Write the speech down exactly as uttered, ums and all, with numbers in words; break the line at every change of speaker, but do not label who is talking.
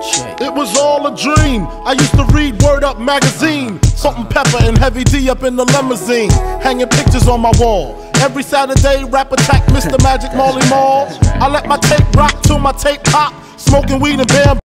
It was all a dream. I used to read Word Up magazine, Salt and Pepper and Heavy D up in the limousine, hanging pictures on my wall. Every Saturday, rap attack, Mister Magic Marley Marl. I let my tape rock till my tape pop, smoking weed and bam.